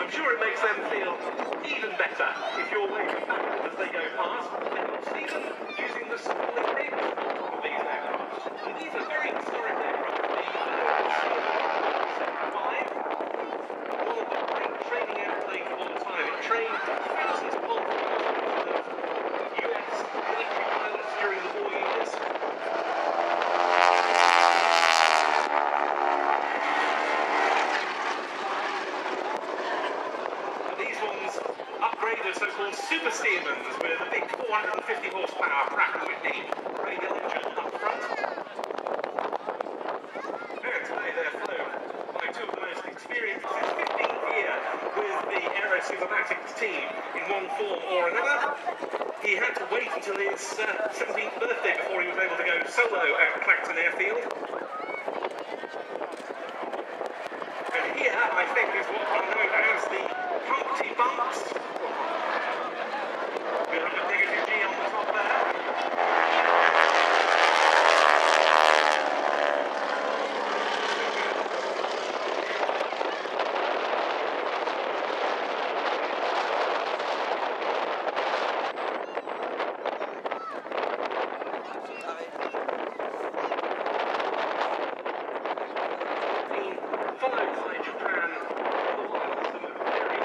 I'm sure it makes them feel even better if you're waving backwards as they go past, and you'll see them using the split ribs of these aircraft. And these are very historic aircraft. The 5, one of the great training airplanes of all time. It trained thousands of US military pilots during the war years. Upgraded so-called super Stearmans with a big 450 horsepower Pratt & Whitney radial engine up front. And today they're flown by two of the most experienced. This is 15th year with the Aero Cybernetics team in one form or another. He had to wait until his 17th birthday before he was able to go solo at Clacton Airfield. And here, I think, is what are known as the Humpty Bumps. We'll have a negative G on the top there. Followed by Japan, otherwise some very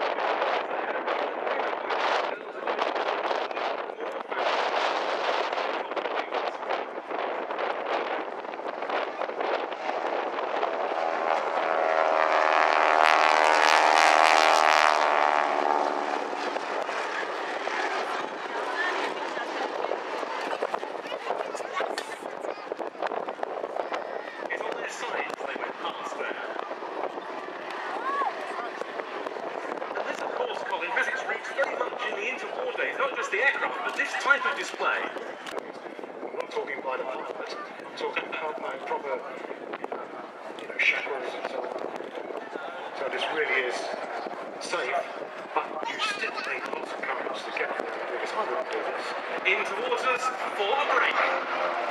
it's on their sides they went past there. And this, of course, Colin, has its roots very much in the interwar days, not just the aircraft, but this type of display. I'm not talking by the part, but I'm talking about proper, shackles and so on. So this really is safe, but you still need lots of courage to get there, because I wouldn't do this. Into waters for a break.